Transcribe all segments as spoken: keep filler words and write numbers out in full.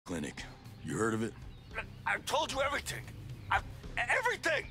Clinic. You heard of it? I told you everything. I, everything!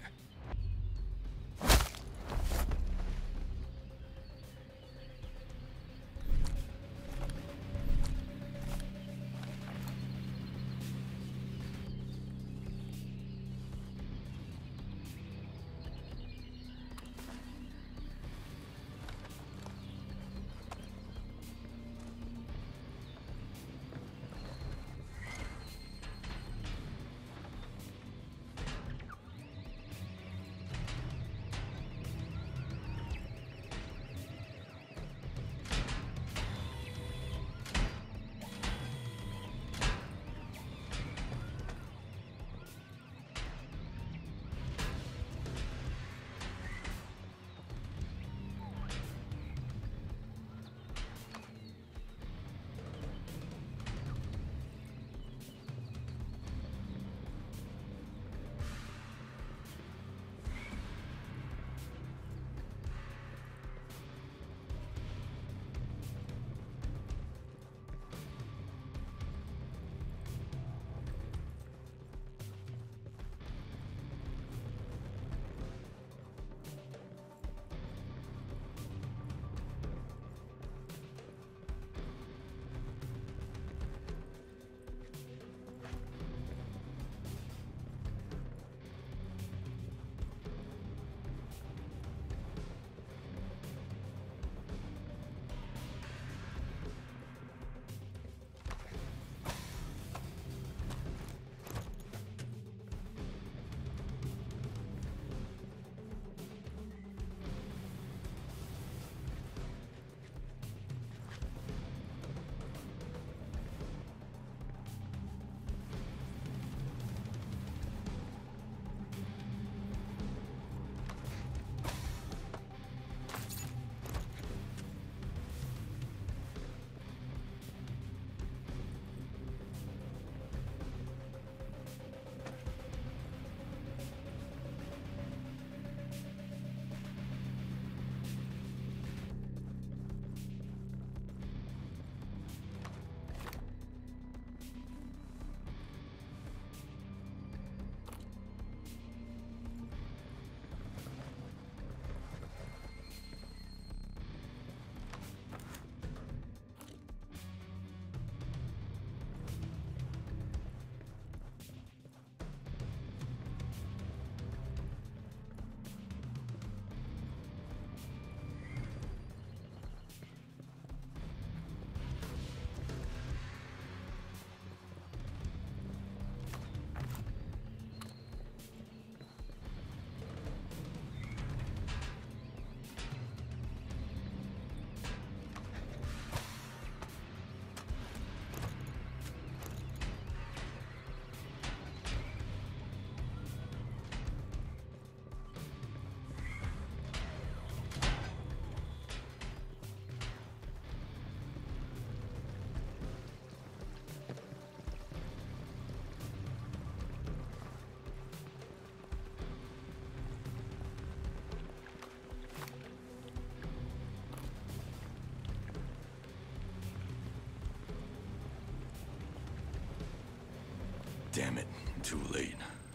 Damn it, too late.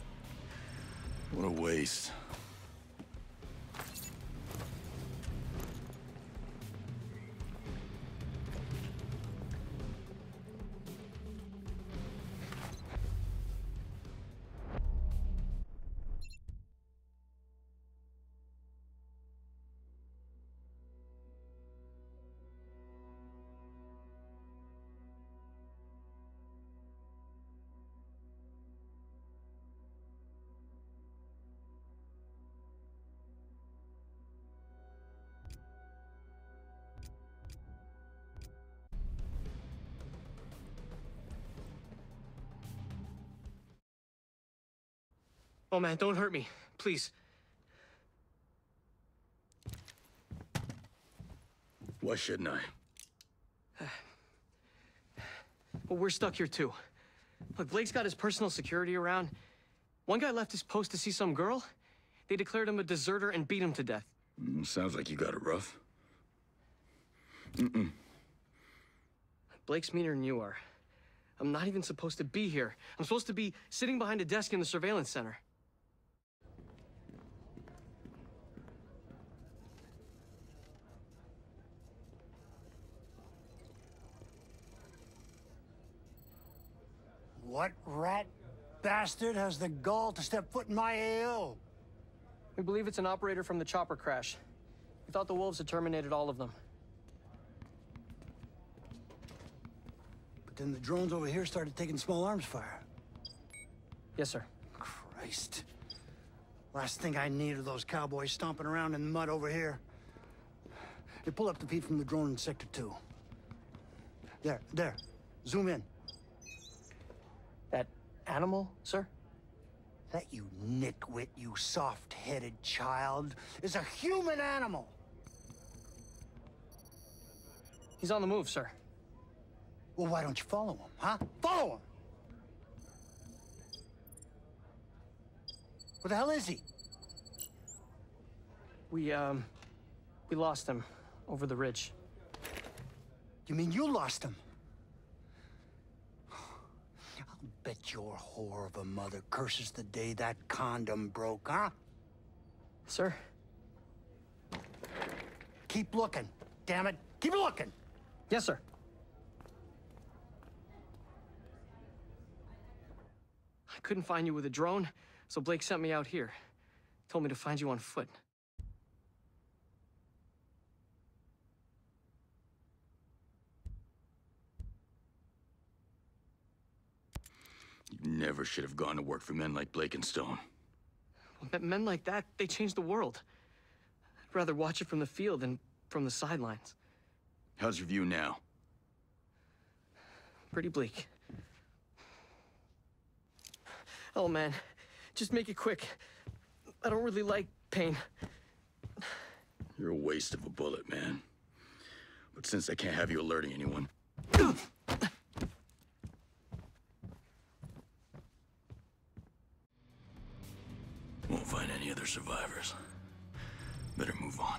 What a waste. Oh man, don't hurt me, please. Why shouldn't I? Well, we're stuck here too. Look, Blake's got his personal security around. One guy left his post to see some girl. They declared him a deserter and beat him to death. Mm, sounds like you got it rough. Mm-mm. Blake's meaner than you are. I'm not even supposed to be here. I'm supposed to be sitting behind a desk in the surveillance center. What rat bastard has the gall to step foot in my A O? We believe it's an operator from the chopper crash. We thought the wolves had terminated all of them. But then the drones over here started taking small arms fire. Yes, sir. Christ. Last thing I need are those cowboys stomping around in the mud over here. They pull up the feed from the drone in Sector two. There, there. Zoom in. That animal, sir? That you nitwit, you soft-headed child, is a human animal! He's on the move, sir. Well, why don't you follow him, huh? Follow him! Where the hell is he? We, um... we lost him over the ridge. You mean you lost him? I'll bet your whore of a mother curses the day that condom broke, huh? Sir? Keep looking, damn it. Keep looking! Yes, sir. I couldn't find you with a drone, so Blake sent me out here. Told me to find you on foot. You never should have gone to work for men like Blake and Stone. Well, men like that, they change the world. I'd rather watch it from the field than from the sidelines. How's your view now? Pretty bleak. Oh, man. Just make it quick. I don't really like pain. You're a waste of a bullet, man. But since I can't have you alerting anyone... Won't find any other survivors. Better move on.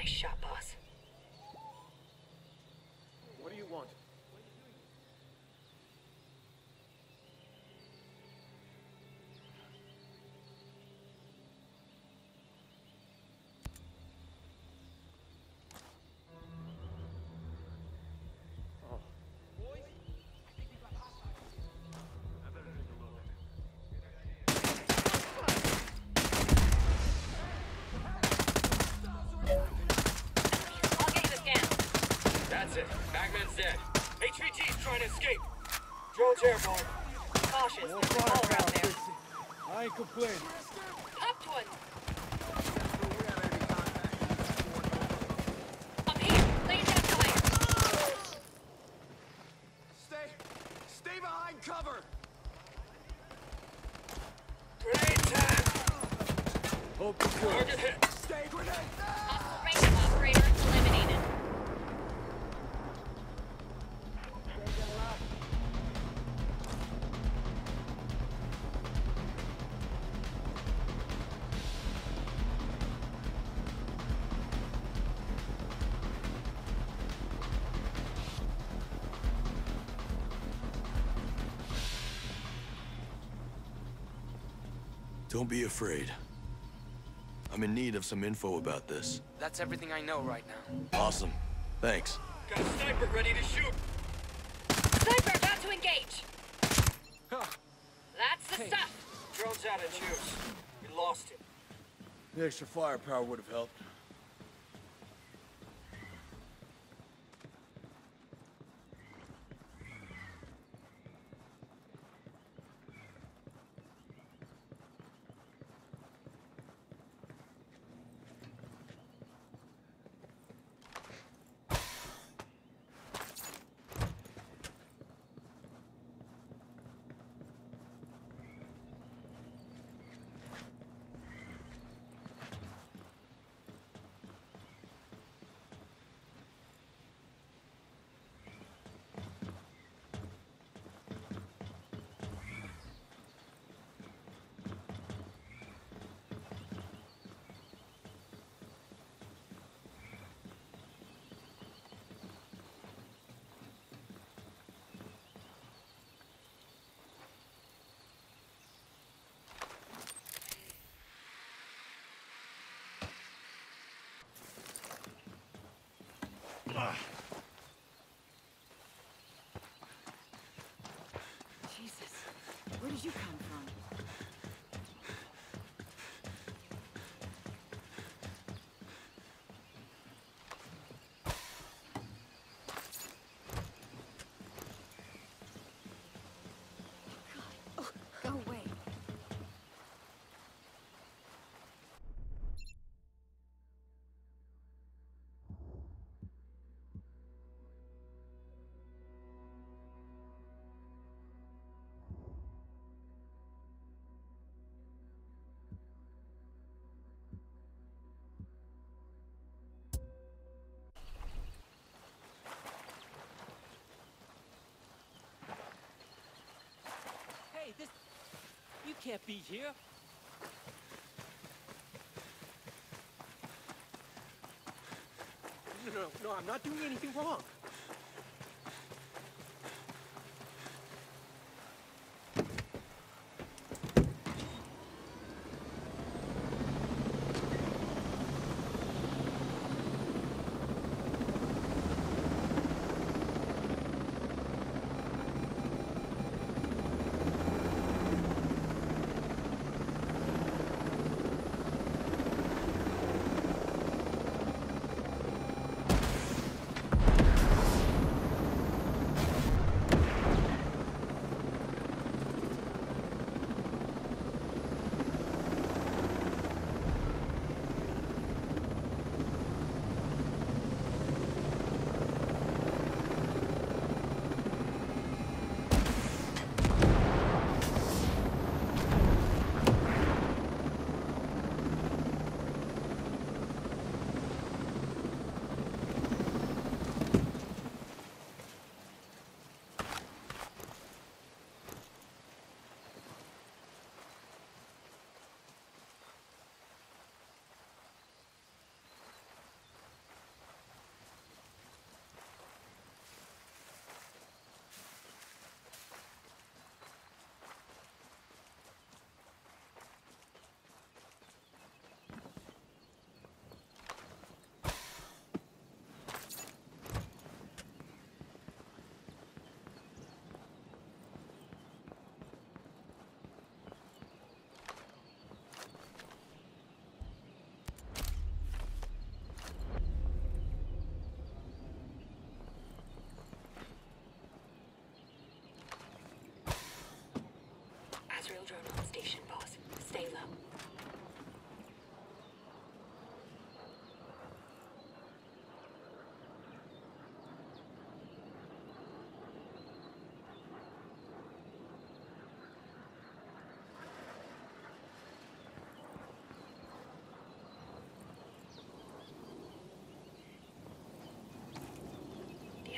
Nice shot, boss. What do you want? H V T's trying to escape. Drone's airborne. Cautious, there's a caller out there. I ain't complaining. Popped one. Up here, laying down fire. Stay, stay behind cover. Grenade time. Hope it's good. Target hit. Stay grenade. Hostile range operator eliminated. Don't be afraid. I'm in need of some info about this. That's everything I know right now. Awesome. Thanks. Got a sniper ready to shoot. Sniper about to engage. Huh. That's the stuff. Drone's out of juice. We lost it. The extra firepower would have helped. Jesus, where did you come from? God, oh, go away. Hey, this... You can't be here. No, no, no, I'm not doing anything wrong.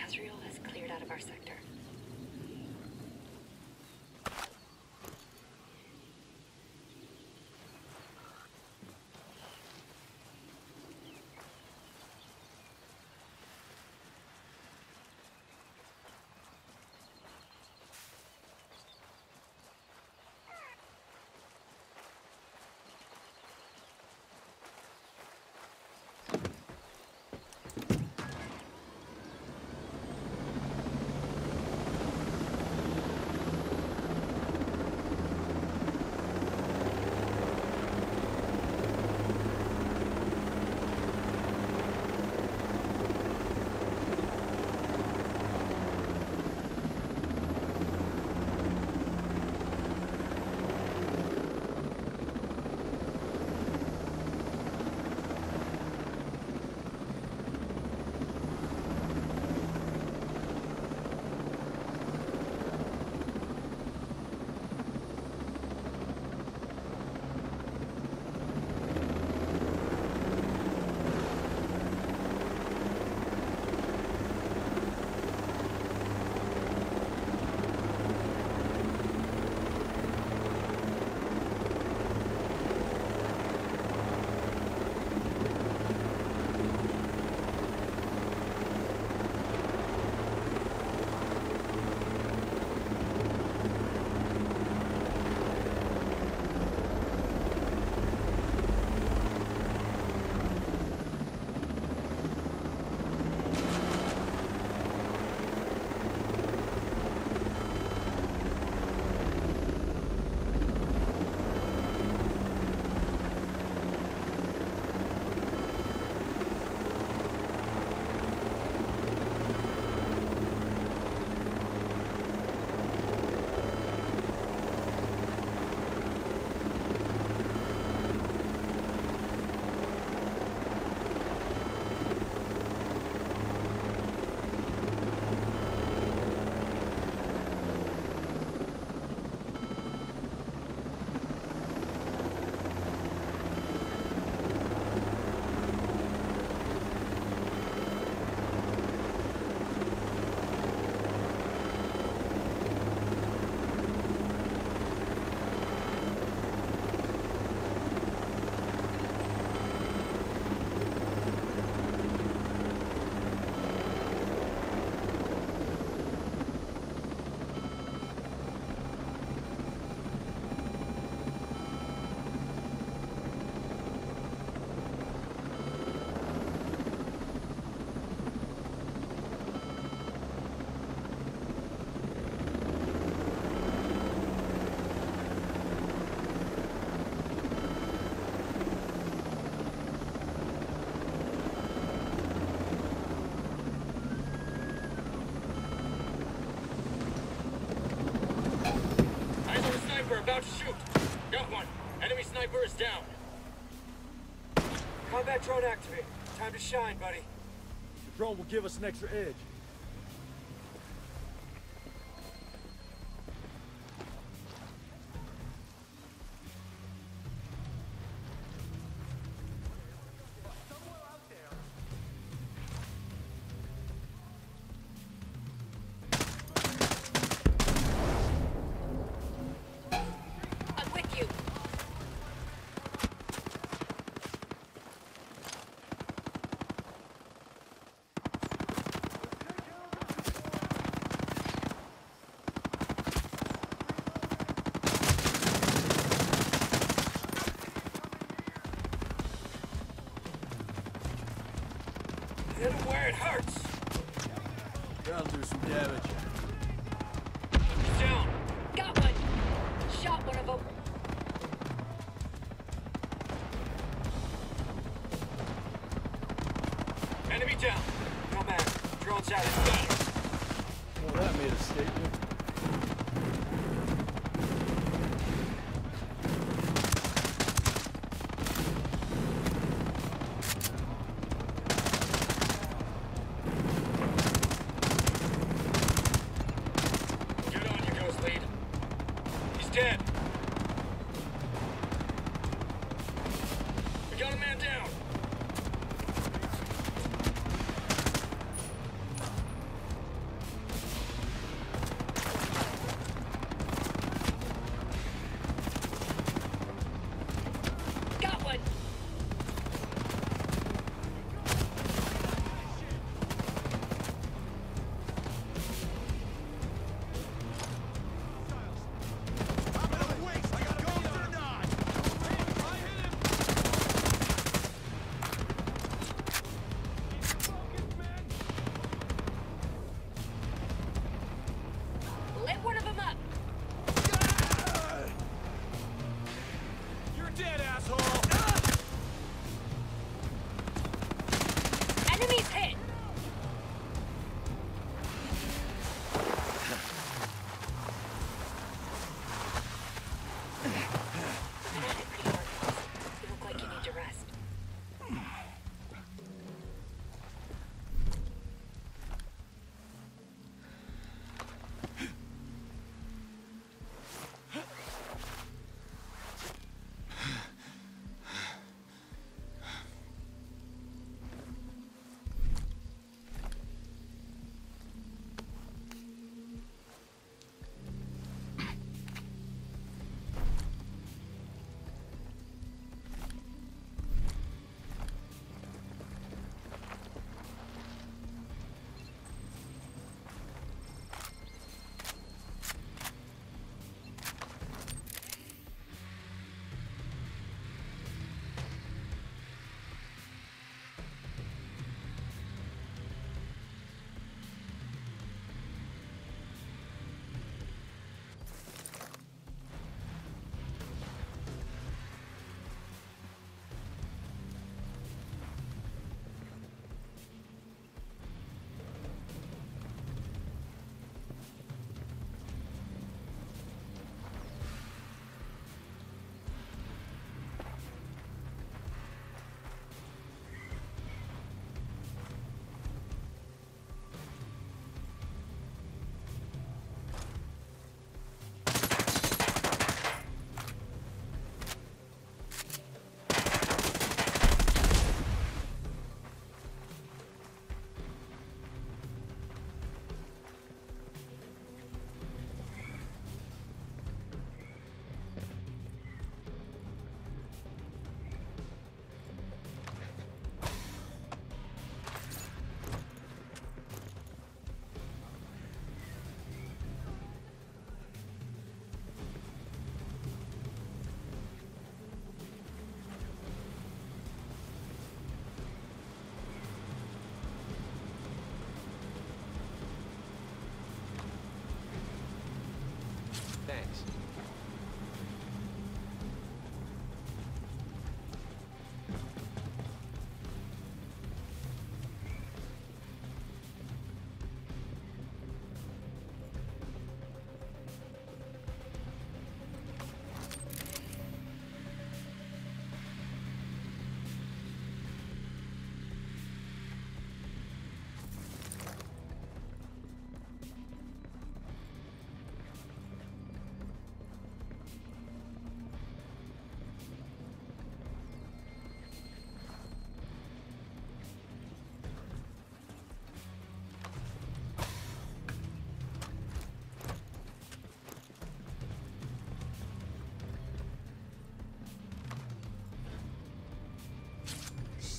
Azrael has cleared out of our sector. About to shoot. Got one. Enemy sniper is down. Combat drone activated. Time to shine, buddy. The drone will give us an extra edge. I'm with you. Hit him where it hurts. That'll do some damage. He's down. Got one. Shot one of them. Enemy down. Nomad, drone's out. Well, that made a statement. Get on, you ghost lead. He's dead. We got a man down.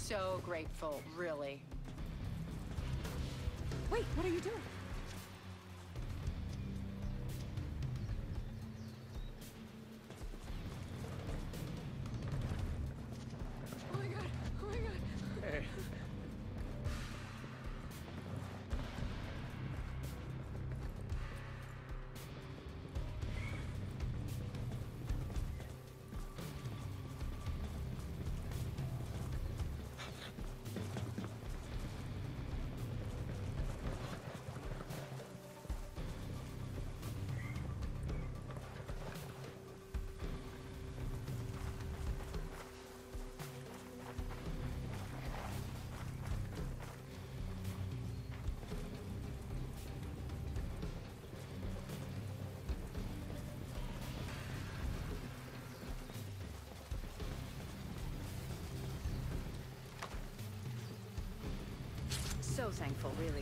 so grateful, really. Wait, what are you doing? Oh my god, oh my god. Hey. So thankful, really.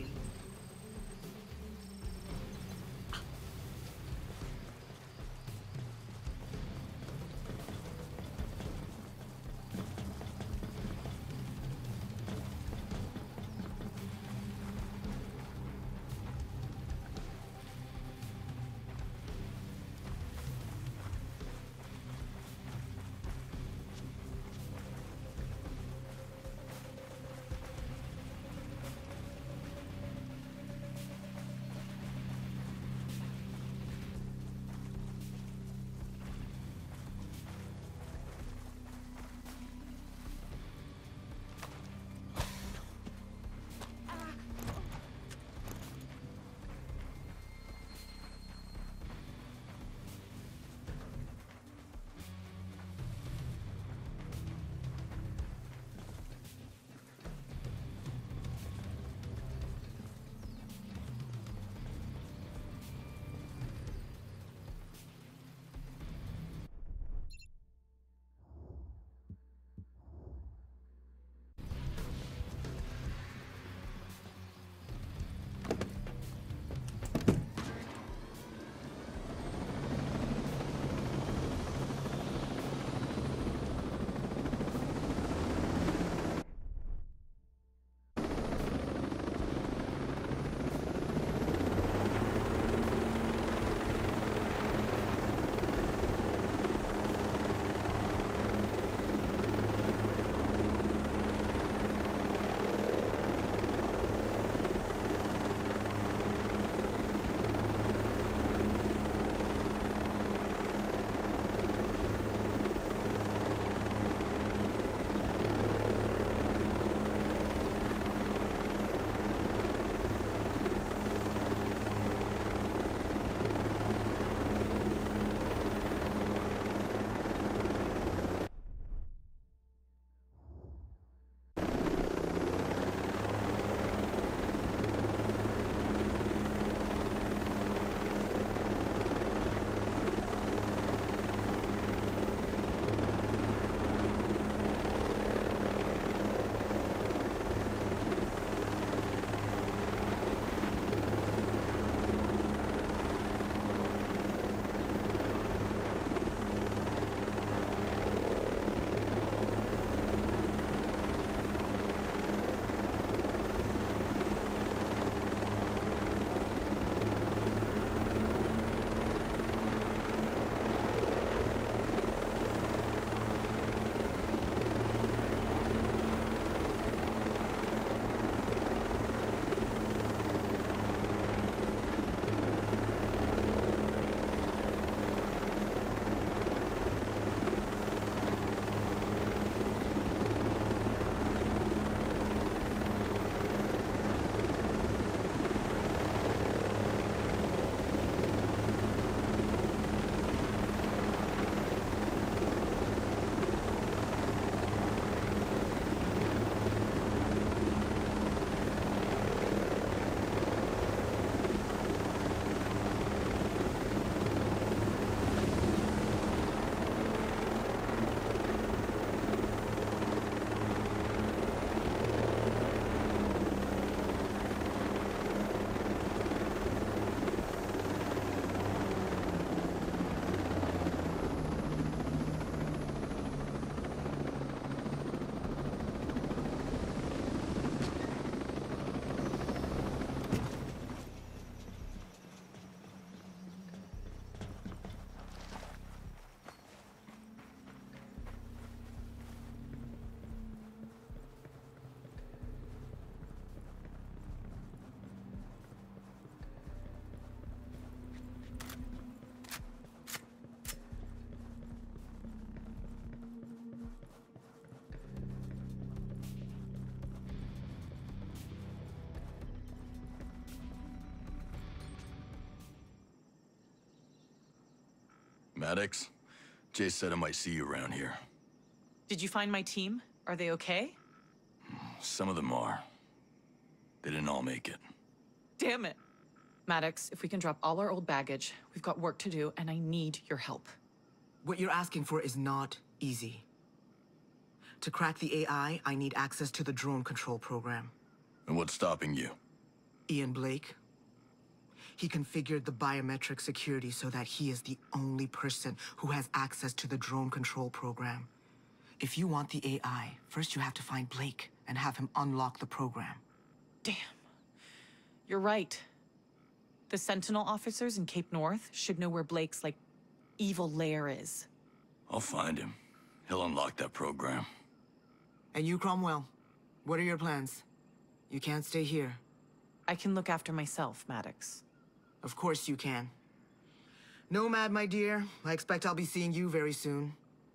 Maddox, Jay said I might see you around here. Did you find my team? Are they okay? Some of them are. They didn't all make it. Damn it. Maddox, if we can drop all our old baggage, we've got work to do, and I need your help. What you're asking for is not easy. To crack the A I, I need access to the drone control program. And what's stopping you? Ian Blake. He configured the biometric security so that he is the only person who has access to the drone control program. If you want the A I, first you have to find Blake and have him unlock the program. Damn. You're right. The Sentinel officers in Cape North should know where Blake's, like, evil lair is. I'll find him. He'll unlock that program. And you, Cromwell, what are your plans? You can't stay here. I can look after myself, Maddox. Of course you can. Nomad, my dear, I expect I'll be seeing you very soon.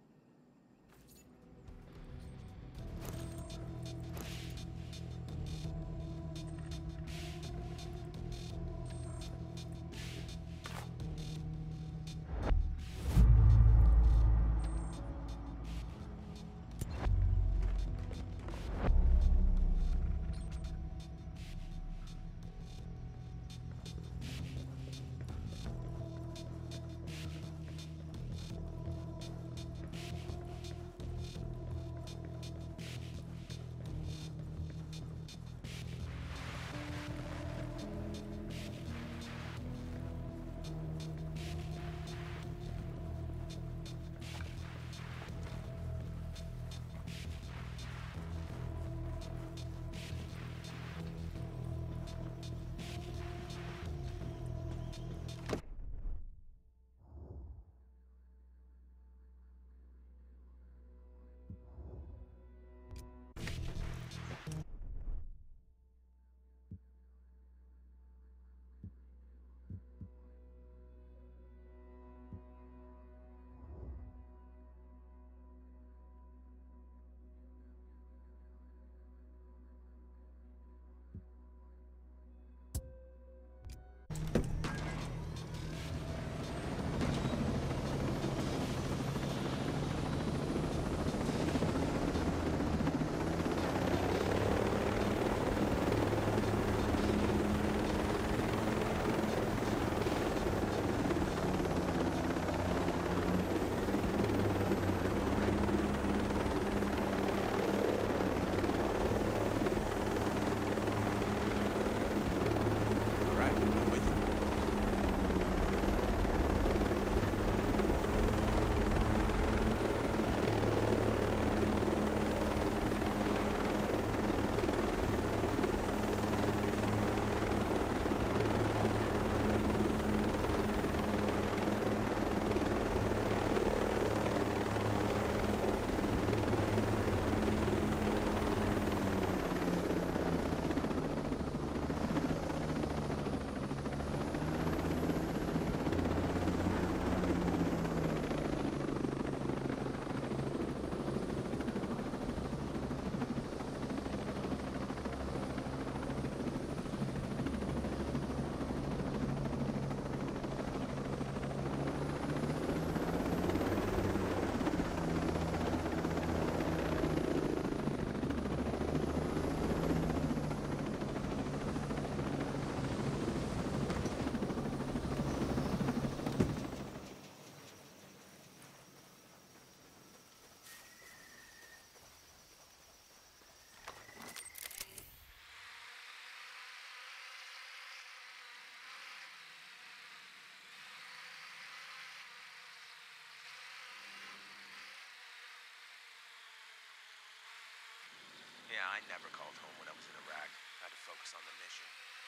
Yeah, I never called home when I was in Iraq. I had to focus on the mission.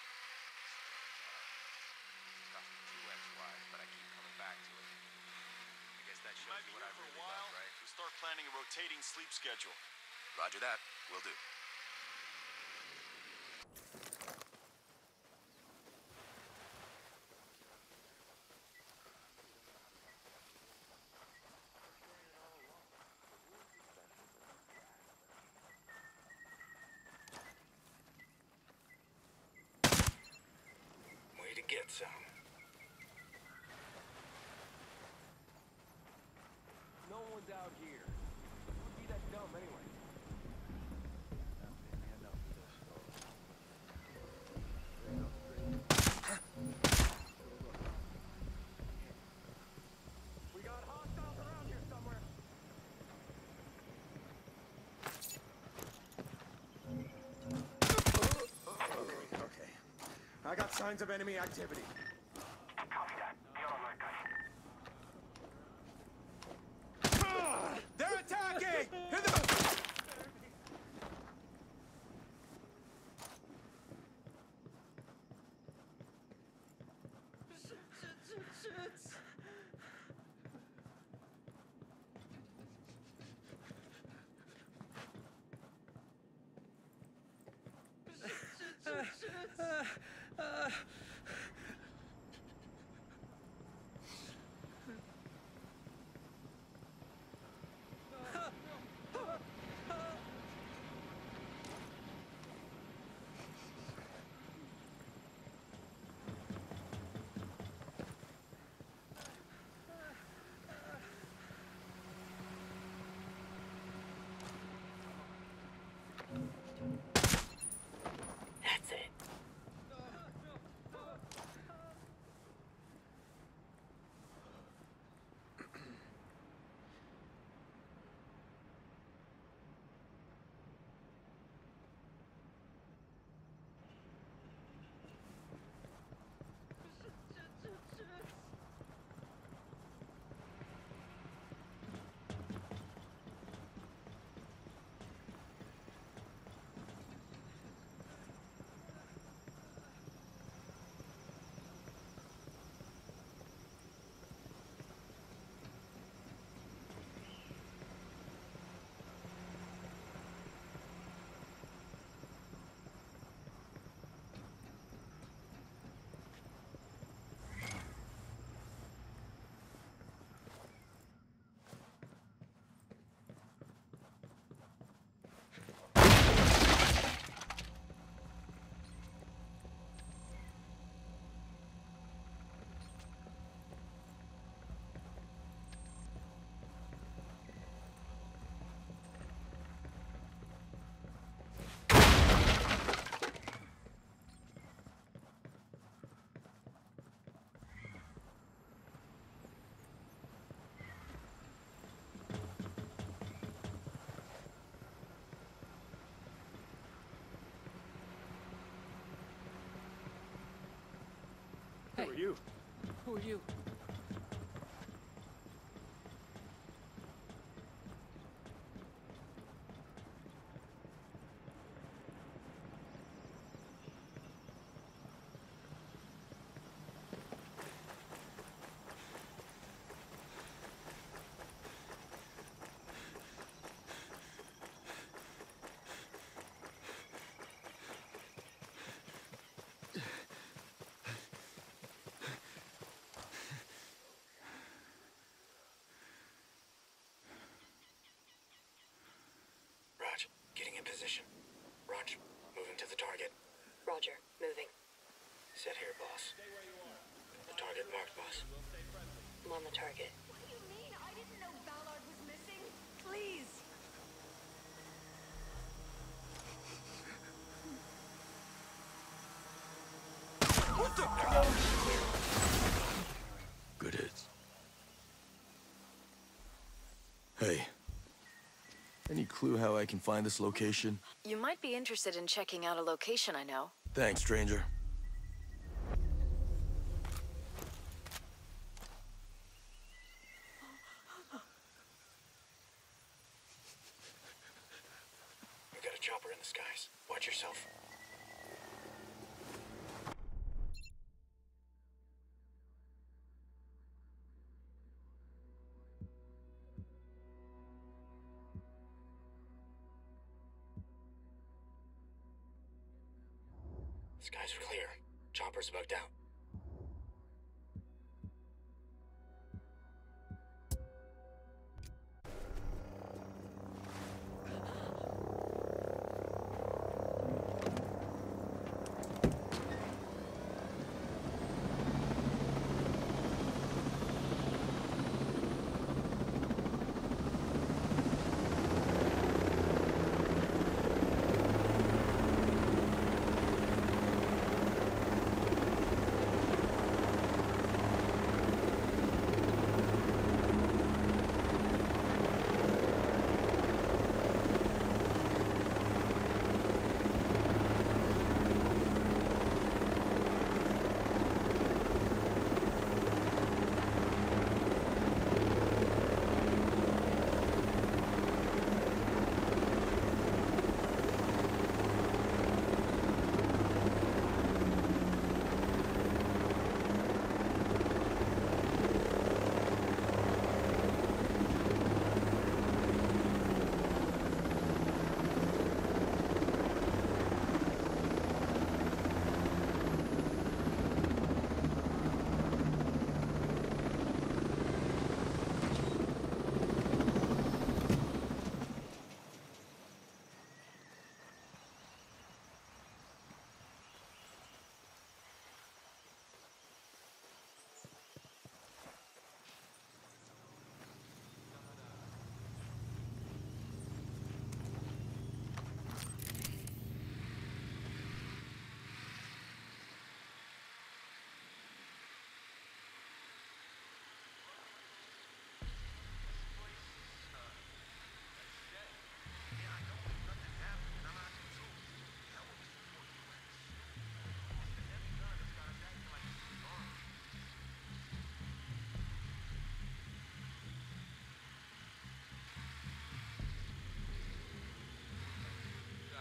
Cost me two ex-wives, but I keep coming back to it. I guess that shows you what I really love, right? We'll start planning a rotating sleep schedule. Roger that. Will do. Get some. I got signs of enemy activity. Copy that. Be on alert, guys. They're attacking! Hit them! That's it. Hey. Who are you? Who are you? Raj, getting in position. Raj, moving to the target. Roger, moving. Sit here, boss. The target marked, boss. I'm on the target. What do you mean? I didn't know Ballard was missing. Please. What the? Good hits. Hey. Any clue how I can find this location? You might be interested in checking out a location I know. Thanks, stranger. We got a chopper in the skies. Watch yourself. Skies are clear. Chopper's bugged out.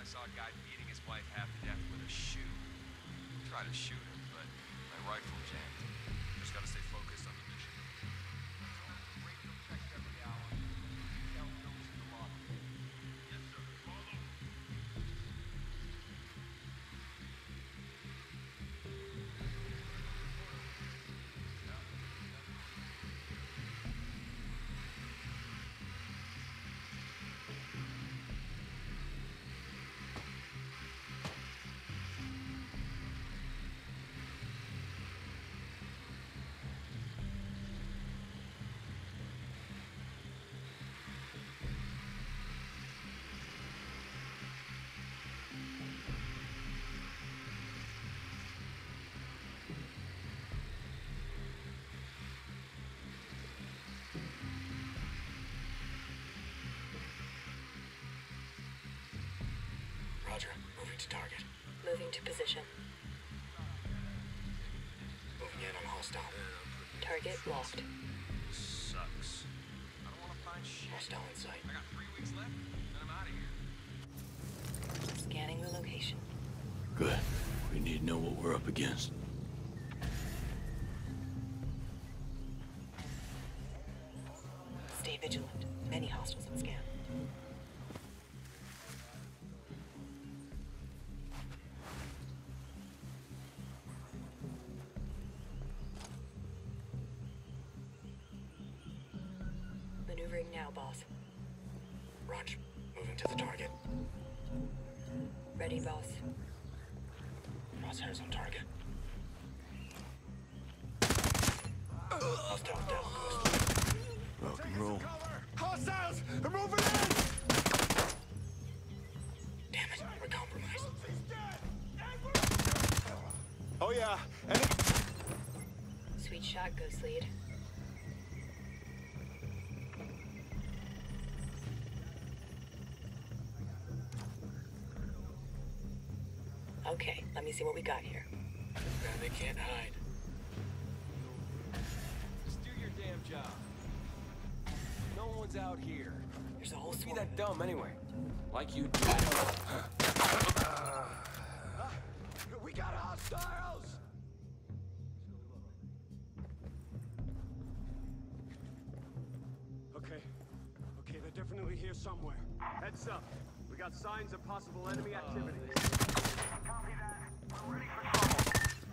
I saw a guy beating his wife half to death with a shoe. Tried to shoot him, but my rifle jammed. Just gotta stay focused on the mission. Radio checks every hour. Tell those in the lobby. Yes, sir. Follow. Roger. Moving to target. Moving to position. Moving in on hostile. Target locked. Sucks. I don't want to find shit. Hostile in sight. I got three weeks left, then I'm out of here. Scanning the location. Good. We need to know what we're up against. Stay vigilant. Many hostiles on scan. Maneuvering now, boss. Roger. Moving to the target. Ready, boss. Crosshairs on target. Hostile down. Rock and roll. Hostiles! They're moving in! Damn it, we're compromised. Oh yeah, and it... Sweet shot, Ghost Lead. Okay, let me see what we got here. Now they can't hide. Just do your damn job. No one's out here. There's a whole Be swarm. that dumb anyway. Like you do. We got hostiles! Okay. Okay, they're definitely here somewhere. Heads up. We got signs of possible enemy activity. Copy that. We're ready for trouble.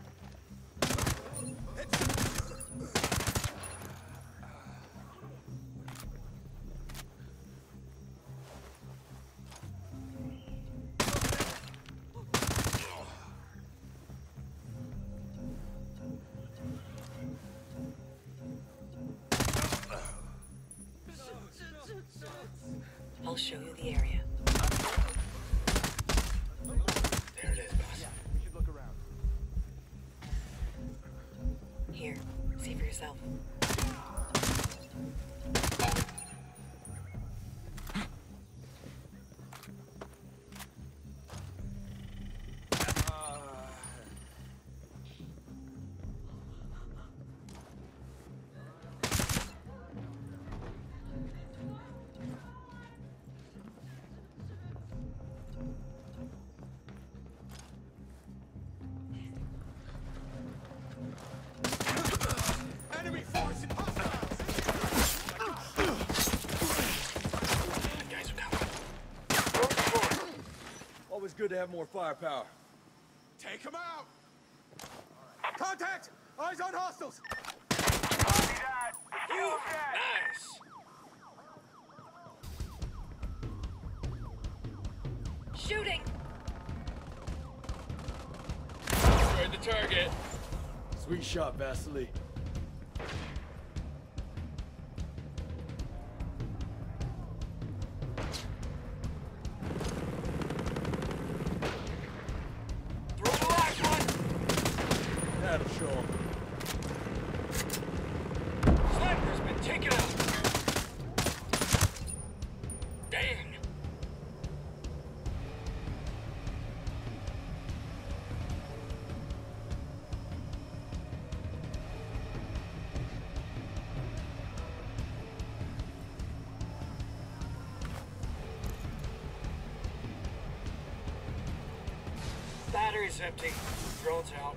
I'll show you the area. There it is, boss. We should look around. Here, see for yourself. Enemy force and hostiles! Guys are coming. Always good to have more firepower. Take them out! Contact! Eyes on hostiles! Copy that. Ooh, nice! Shooting! Destroyed the target. Sweet shot, Vasily. Throw the last one! That'll show 'em. Sniper's been taken out! Dang! Inventory's empty. Drone's out.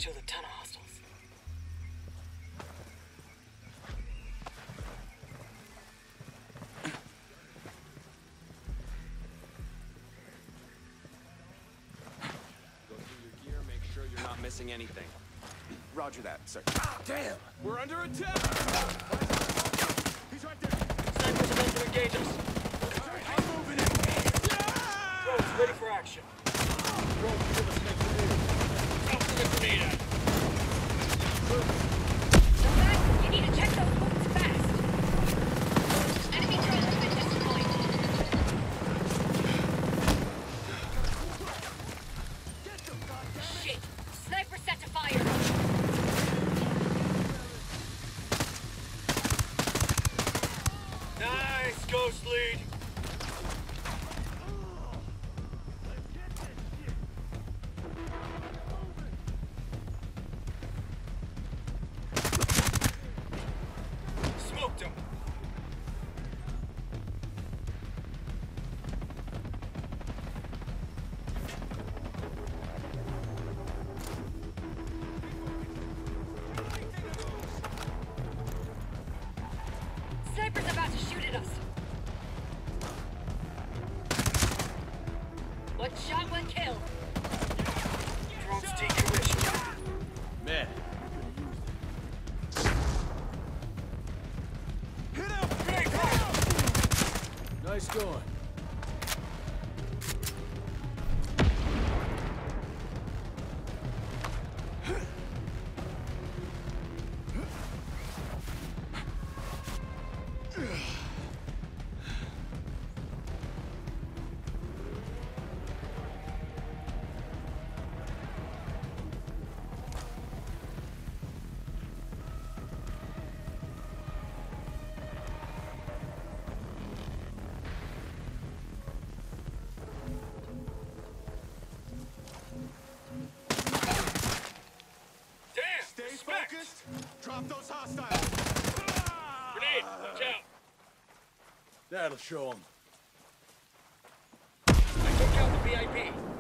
Patch with a ton of hostiles. Go through your gear, make sure you're not missing anything. Roger that, sir. Ah, damn! We're under attack! He's right there. Snipers about to engage us. I'm moving in. Drones ready for action. Drones, give us next position. Stop the grenade out. Nomad, you need to check those wounds fast. Enemy drone has been destroyed. Shit! Sniper set to fire. Nice, Ghost Lead. Smoked him. Sniper's about to shoot at us. One shot, one kill. Drones decommissioned. Man, Hit him! Grenade fire! nice going. Damn! Stay Respect. focused. Drop those hostiles. Grenade, watch out. That'll show them. I took out the V I P.